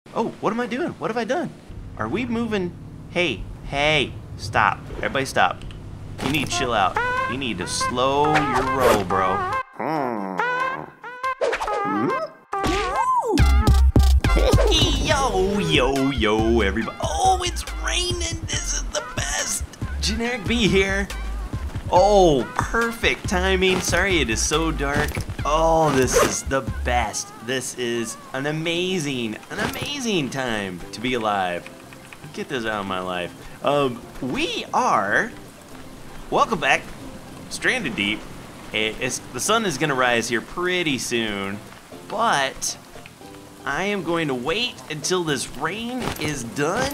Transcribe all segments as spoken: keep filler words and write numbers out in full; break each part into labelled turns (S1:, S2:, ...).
S1: Oh, what am I doing? What have I done? Are we moving? Hey, hey, stop. Everybody stop. You need to chill out. You need to slow your roll, bro. Yo, yo, yo, everybody. Oh, it's raining. This is the best. Generikb here. Oh, perfect timing. Sorry it is so dark. Oh, this is the best. This is an amazing, an amazing time to be alive. Get this out of my life. Um, we are, welcome back, Stranded Deep. It, it's, the sun is gonna rise here pretty soon, but I am going to wait until this rain is done.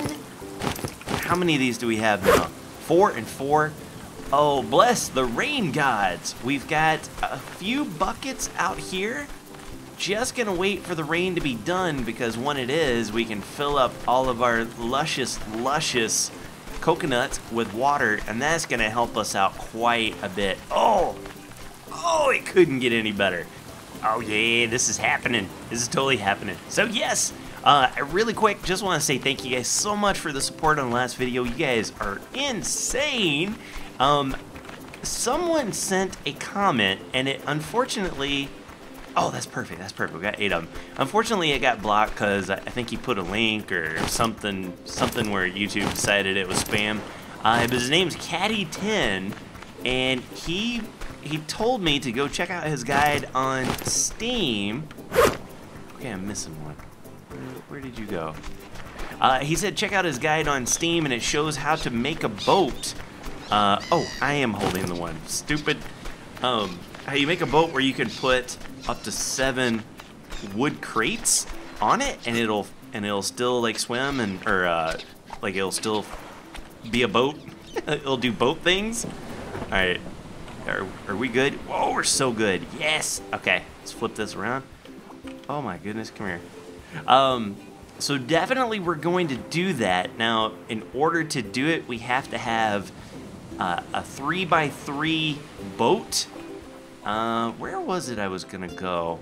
S1: How many of these do we have now? Four and four. Oh, bless the rain gods. We've got a few buckets out here. Just gonna wait for the rain to be done because when it is, we can fill up all of our luscious, luscious coconuts with water, and that's gonna help us out quite a bit. Oh, oh, it couldn't get any better. Oh yeah, this is happening. This is totally happening. So yes, uh, really quick, just want to say thank you guys so much for the support on the last video. You guys are insane. Um, someone sent a comment, and it unfortunately, oh, that's perfect, that's perfect, we got eight of them. Unfortunately, it got blocked because I think he put a link or something, something where YouTube decided it was spam. Uh, but his name's Caddy ten, and he, he told me to go check out his guide on Steam. Okay, I'm missing one. Where, where did you go? Uh, he said check out his guide on Steam, and it shows how to make a boat. Uh, oh, I am holding the one. Stupid. Um, how you make a boat where you can put up to seven wood crates on it, and it'll and it'll still like swim and or uh, like it'll still be a boat. It'll do boat things. All right, are are we good? Whoa, we're so good. Yes. Okay, let's flip this around. Oh my goodness, come here. Um, so definitely we're going to do that. Now, in order to do it, we have to have Uh, a three by three boat. Uh, where was it I was gonna go?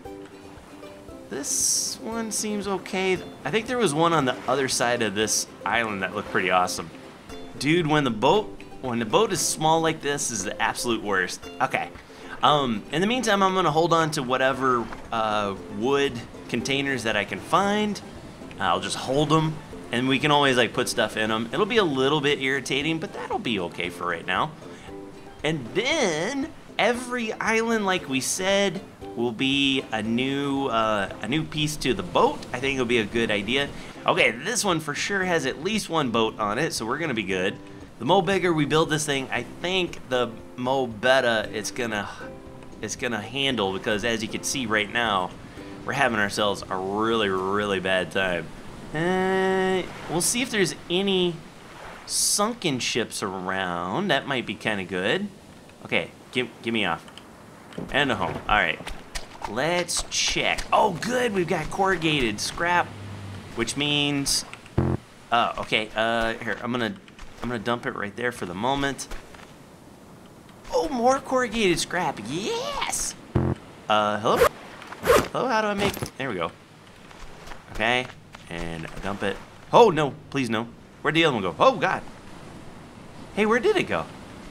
S1: This one seems okay. I think there was one on the other side of this island that looked pretty awesome. Dude, when the boat when the boat is small like this is the absolute worst. Okay. Um, in the meantime, I'm gonna hold on to whatever uh, wood containers that I can find. I'll just hold them. And we can always like put stuff in them. It'll be a little bit irritating, but that'll be okay for right now. And then every island, like we said, will be a new uh, a new piece to the boat. I think it'll be a good idea. Okay, this one for sure has at least one boat on it, so we're gonna be good. The mo bigger we build this thing, I think the mo better it's gonna it's gonna handle, because as you can see right now, we're having ourselves a really really bad time. Uh, we'll see if there's any sunken ships around. That might be kind of good. Okay, give, give me off. And a home. All right. Let's check. Oh, good. We've got corrugated scrap, which means... Oh, okay. Uh, here, I'm gonna, I'm gonna dump it right there for the moment. Oh, more corrugated scrap. Yes! Uh, hello? Hello, how do I make... There we go. Okay. And dump it. Oh, no. Please, no. Where'd the other one go? Oh, God. Hey, where did it go?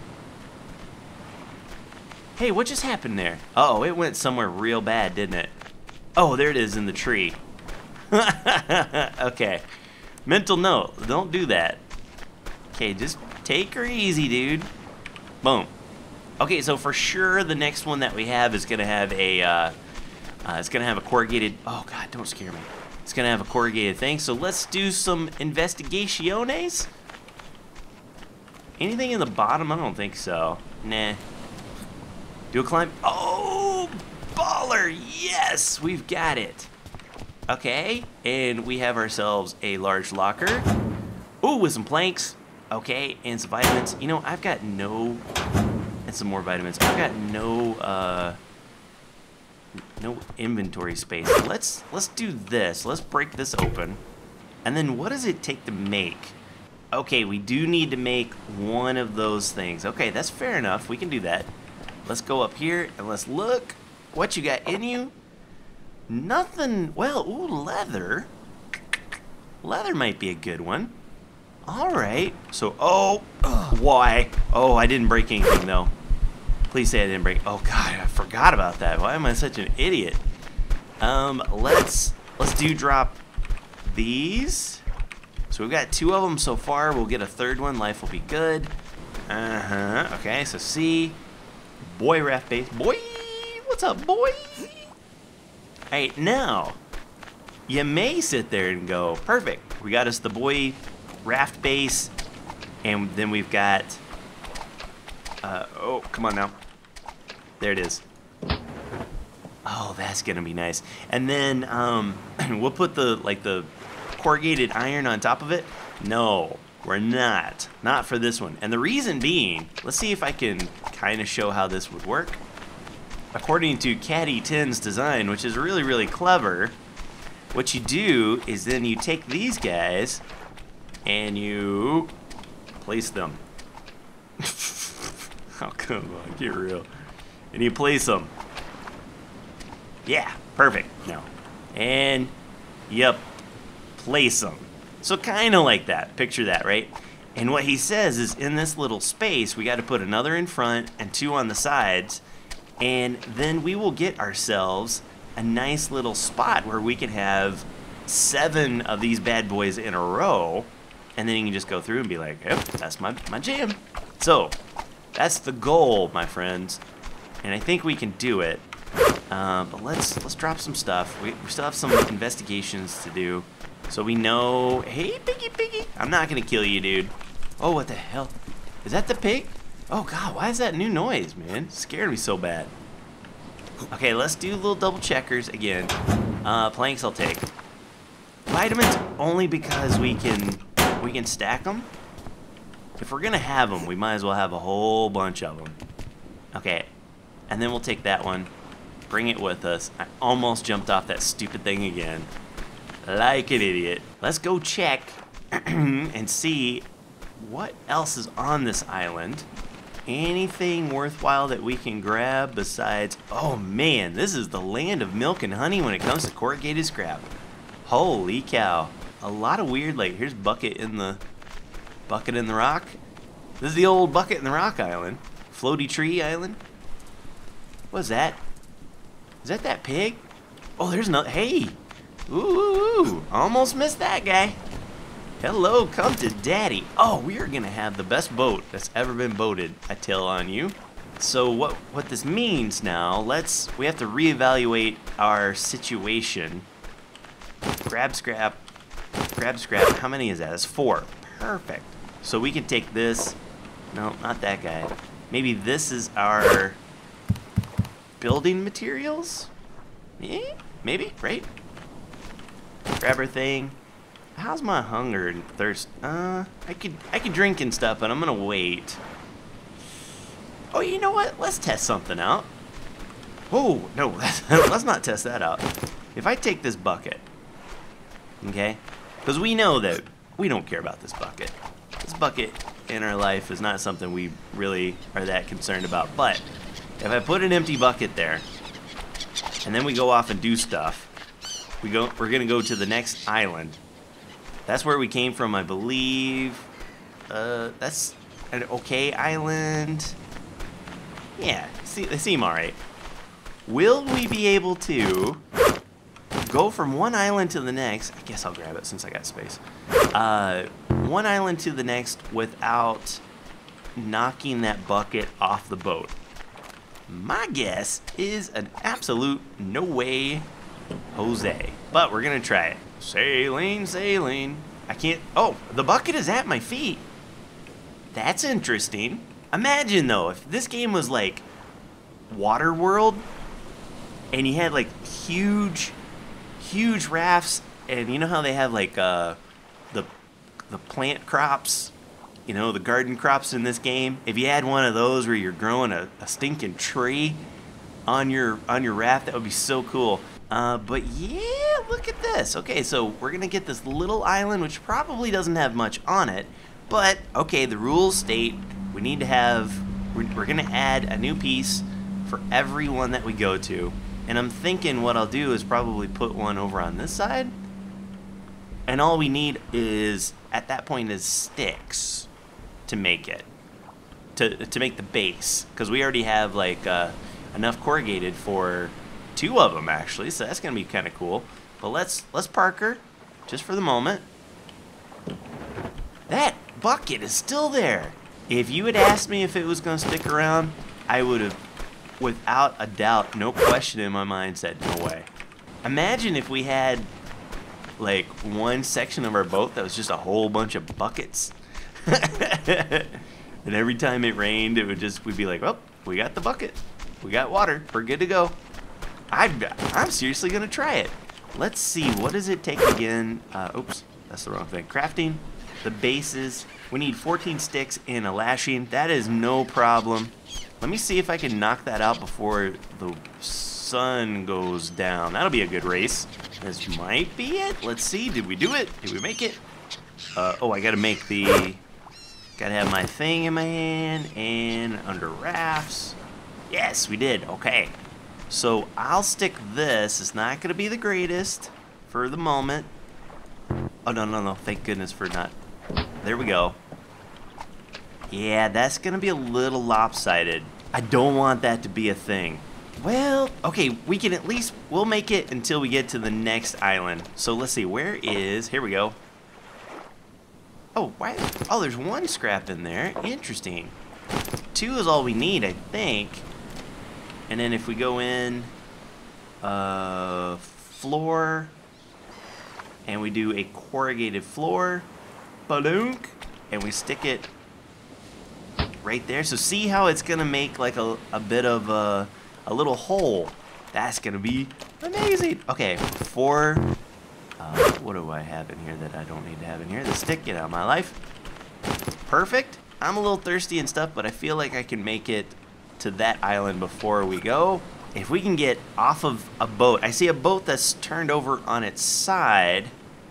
S1: Hey, what just happened there? Uh oh, it went somewhere real bad, didn't it? Oh, there it is in the tree. Okay. Mental note. Don't do that. Okay, just take her easy, dude. Boom. Okay, so for sure the next one that we have is going to have a... Uh, uh, it's going to have a corrugated... Oh, God, don't scare me. It's gonna have a corrugated thing, so let's do some investigaciones. Anything in the bottom? I don't think so. Nah. Do a climb. Oh, baller! Yes, we've got it. Okay, and we have ourselves a large locker. Ooh, with some planks. Okay, and some vitamins. You know, I've got no, and some more vitamins. I've got no, uh, no inventory space. Let's let's do this. Let's break this open. And then what does it take to make? Okay, we do need to make one of those things. Okay, that's fair enough. We can do that. Let's go up here and let's look what you got in you. Nothing. Well, ooh, leather. Leather might be a good one. All right. So, oh, ugh, why? Oh, I didn't break anything, though. Please say I didn't break. Oh, God, I forgot about that. Why am I such an idiot? Um, let's, let's do drop these. So we've got two of them so far. We'll get a third one. Life will be good. Uh-huh. Okay, so C. Boy, raft base. Boy! What's up, boy? Alright, now, you may sit there and go, perfect. We got us the boy raft base, and then we've got, uh, oh, come on now. There it is. Oh, that's gonna be nice. And then, um, we'll put the, like, the corrugated iron on top of it. No, we're not. Not for this one. And the reason being, let's see if I can kind of show how this would work. According to Caddy ten's design, which is really, really clever, what you do is then you take these guys and you place them. Oh, come on, get real. And you place them. Yeah, perfect. No. And, yep, place them. So kind of like that. Picture that, right? And what he says is in this little space, we got to put another in front and two on the sides. And then we will get ourselves a nice little spot where we can have seven of these bad boys in a row. And then you can just go through and be like, yep, that's my, my jam. So, that's the goal, my friends. And I think we can do it. Uh, but let's let's drop some stuff. We, we still have some investigations to do. So we know... Hey, piggy, piggy. I'm not going to kill you, dude. Oh, what the hell? Is that the pig? Oh, God, why is that new noise, man? It scared me so bad. Okay, let's do little double checkers again. Uh, planks I'll take. Vitamins only because we can we can stack them. If we're gonna have them, we might as well have a whole bunch of them. Okay, and then we'll take that one, bring it with us. I almost jumped off that stupid thing again, like an idiot. Let's go check and see what else is on this island. Anything worthwhile that we can grab besides... Oh, man, this is the land of milk and honey when it comes to corrugated scrap. Holy cow. A lot of weird, like, here's bucket in the... Bucket in the rock. This is the old bucket in the rock island. Floaty tree island. What's that? Is that that pig? Oh, there's no... Hey! Ooh, ooh, ooh. Almost missed that guy. Hello, come to daddy. Oh, we are gonna have the best boat that's ever been boated, I tell on you. So what what this means now, let's we have to reevaluate our situation. Grab scrap, grab scrap, how many is that? It's four. Perfect. So we can take this. No, not that guy. Maybe this is our building materials? Yeah, maybe, right? Grab our thing. How's my hunger and thirst? Uh, I could I could drink and stuff, but I'm gonna wait. Oh, you know what? Let's test something out. Oh no, let's not test that out. If I take this bucket, okay, because we know that we don't care about this bucket. This bucket in our life is not something we really are that concerned about. But if I put an empty bucket there, and then we go off and do stuff, we go. We're gonna go to the next island. That's where we came from, I believe. Uh, that's an okay island. Yeah, see, they seem alright. Will we be able to go from one island to the next? I guess I'll grab it since I got space. Uh, one island to the next without knocking that bucket off the boat. My guess is an absolute no way, Jose. But we're gonna try it. Sailing, sailing. I can't... Oh, the bucket is at my feet. That's interesting. Imagine, though, if this game was like Waterworld, and you had, like, huge, huge rafts, and you know how they have, like, uh, the, the plant crops, you know, the garden crops in this game? If you had one of those where you're growing a, a stinking tree on your, on your raft, that would be so cool. Uh, but yeah, look at this. Okay, so we're gonna get this little island, which probably doesn't have much on it. But, okay, the rules state we need to have, we're, we're gonna add a new piece for every one that we go to. And I'm thinking what I'll do is probably put one over on this side. And all we need is, at that point, is sticks to make it. To, to make the base. Because we already have, like, uh, enough corrugated for two of them, actually. So that's going to be kind of cool. But let's, let's park her, just for the moment. That bucket is still there. If you had asked me if it was going to stick around, I would have, without a doubt, no question in my mind, said no way. Imagine if we had like one section of our boat that was just a whole bunch of buckets. And every time it rained, it would just, we'd be like, oh, we got the bucket. We got water. We're good to go. I'm, I'm seriously going to try it. Let's see. What does it take again? Uh, oops, that's the wrong thing. Crafting. The bases. We need fourteen sticks and a lashing. That is no problem. Let me see if I can knock that out before the sun goes down. That'll be a good race. This might be it. Let's see. Did we do it? Did we make it? Uh, oh, I gotta make the... Gotta have my thing in my hand and under rafts. Yes, we did. Okay. So I'll stick this. It's not gonna be the greatest for the moment. Oh, no, no, no. Thank goodness for not... There we go. Yeah, that's gonna be a little lopsided. I don't want that to be a thing. Well, okay, we can at least, we'll make it until we get to the next island. So let's see, where is, here we go. Oh, why, oh, there's one scrap in there. Interesting. Two is all we need, I think. And then if we go in, uh, floor, and we do a corrugated floor, balloon, and we stick it right there. So see how it's gonna make like a, a bit of a, a little hole. That's gonna be amazing. Okay, four. Uh, what do I have in here that I don't need to have in here? The stick, get out of my life. Perfect. I'm a little thirsty and stuff, but I feel like I can make it to that island before we go. If we can get off of a boat. I see a boat that's turned over on its side.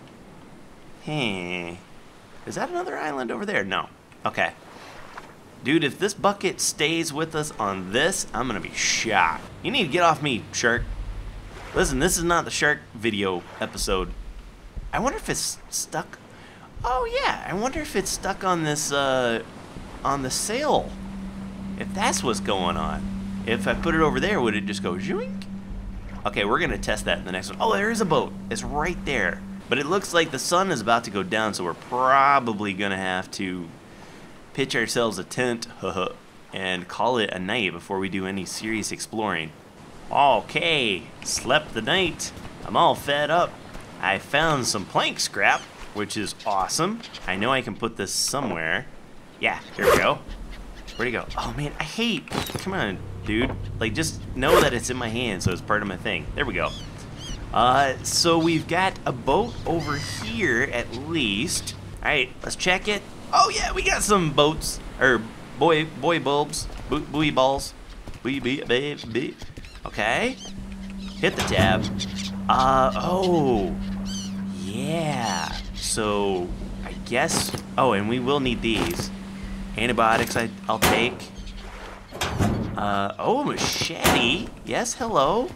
S1: Hmm. Is that another island over there? No. Okay. Dude, if this bucket stays with us on this, I'm gonna be shocked. You need to get off me, shark. Listen, this is not the shark video episode. I wonder if it's stuck. Oh yeah, I wonder if it's stuck on this, uh, on the sail. If that's what's going on. If I put it over there, would it just go zoink? Okay, we're gonna test that in the next one. Oh, there is a boat. It's right there. But it looks like the sun is about to go down, so we're probably gonna have to pitch ourselves a tent and call it a night before we do any serious exploring. Okay, slept the night. I'm all fed up. I found some plank scrap, which is awesome. I know I can put this somewhere. Yeah, here we go. Where'd it go? Oh man, I hate, come on, dude. Like, just know that it's in my hand, so it's part of my thing. There we go. Uh, so we've got a boat over here at least. All right, let's check it. Oh yeah, we got some boats, or boy, boy bulbs, bu buoy balls, buoy, buoy, buoy, buoy. Okay, hit the tab. Uh, oh, yeah. So I guess. Oh, and we will need these antibiotics. I, I'll take. Uh, oh, machete. Yes, hello.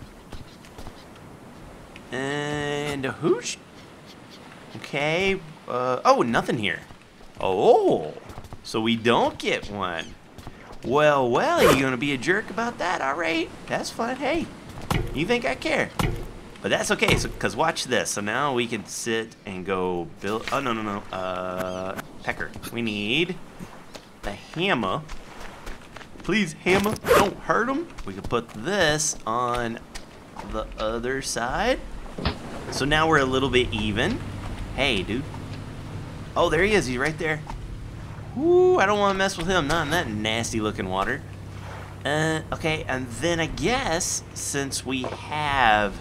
S1: And a hooch. Okay. Uh, oh, nothing here. Oh, so we don't get one. Well, well, you're gonna be a jerk about that? All right, that's fine. Hey, you think I care? But that's okay. So, cause watch this. So now we can sit and go build. Oh no, no, no. Uh, pecker. We need the hammer. Please, hammer, don't hurt him. We can put this on the other side. So now we're a little bit even. Hey, dude. Oh, there he is. He's right there. Woo, I don't want to mess with him. Not in that nasty looking water. Uh, okay, and then I guess since we have...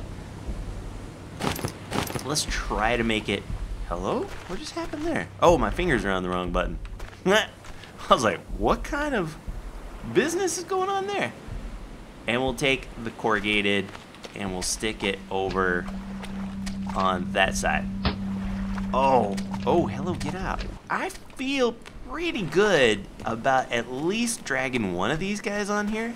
S1: Let's try to make it... Hello? What just happened there? Oh, my fingers are on the wrong button. I was like, what kind of business is going on there? And we'll take the corrugated and we'll stick it over on that side. Oh, oh, hello, get out. I feel pretty good about at least dragging one of these guys on here.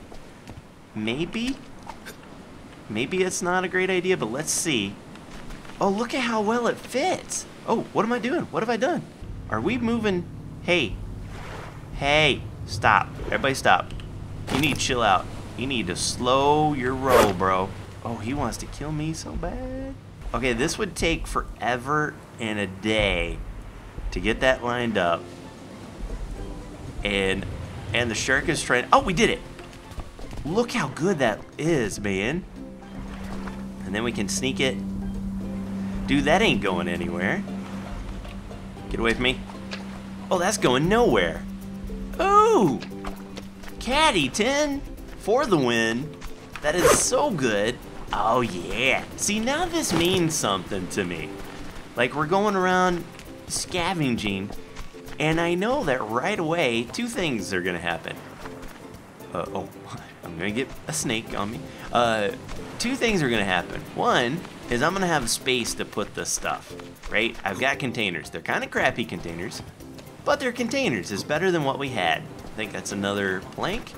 S1: Maybe. Maybe it's not a great idea, but let's see. Oh, look at how well it fits. Oh, what am I doing? What have I done? Are we moving? Hey. Hey. Stop. Everybody stop. You need to chill out. You need to slow your roll, bro. Oh, he wants to kill me so bad. Okay, this would take forever and a day to get that lined up. And and the shark is trying. Oh, we did it. Look how good that is, man. And then we can sneak it. Dude, that ain't going anywhere. Get away from me. Oh, that's going nowhere. Ooh! Caddy ten for the win. That is so good. Oh, yeah. See, now this means something to me. Like, we're going around scavenging, and I know that right away, two things are going to happen. Uh, oh, I'm going to get a snake on me. Uh, two things are going to happen. One is I'm going to have space to put this stuff, right? I've got containers. They're kind of crappy containers, but they're containers. It's better than what we had. I think that's another plank.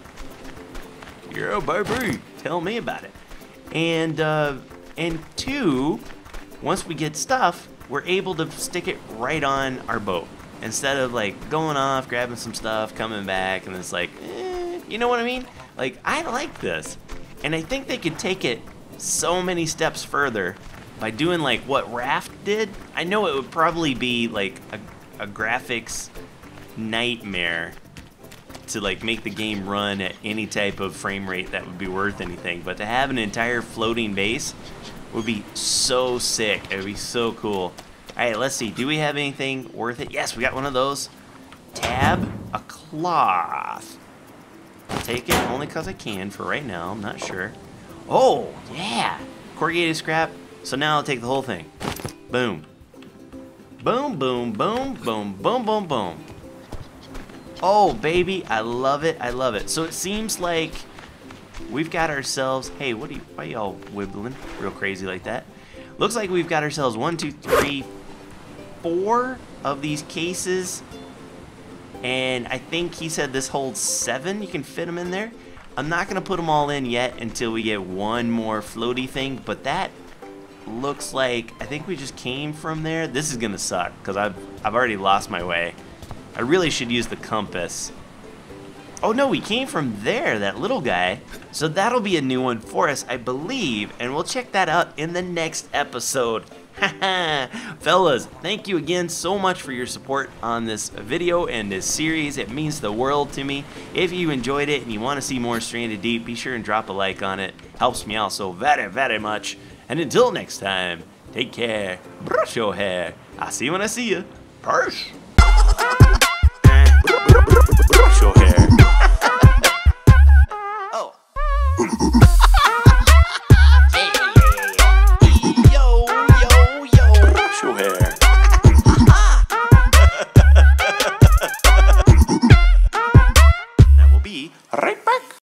S1: Yeah, baby. Tell me about it. And, uh, and two, once we get stuff, we're able to stick it right on our boat. Instead of, like, going off, grabbing some stuff, coming back, and it's like, eh, you know what I mean? Like, I like this. And I think they could take it so many steps further by doing, like, what RAFT did. I know it would probably be, like, a, a graphics nightmare to, like, make the game run at any type of frame rate that would be worth anything. But to have an entire floating base would be so sick. It would be so cool. Alright, let's see. Do we have anything worth it? Yes, we got one of those. Tab, a cloth. I'll take it only because I can for right now. I'm not sure. Oh, yeah. Corrugated scrap. So now I'll take the whole thing. Boom. Boom, boom, boom, boom, boom, boom, boom. Oh, baby. I love it. I love it. So it seems like we've got ourselves... Hey, what are you... Why y'all wibbling real crazy like that? Looks like we've got ourselves one, two, three, four of these cases. And I think he said this holds seven. You can fit them in there. I'm not going to put them all in yet until we get one more floaty thing. But that looks like... I think we just came from there. This is going to suck because I've, I've already lost my way. I really should use the compass. Oh no, we came from there, that little guy. So that'll be a new one for us, I believe. And we'll check that out in the next episode. Haha. Fellas, thank you again so much for your support on this video and this series. It means the world to me. If you enjoyed it and you want to see more Stranded Deep, be sure and drop a like on it. Helps me out so very, very much. And until next time, take care. Brush your hair. I'll see you when I see you. Peace.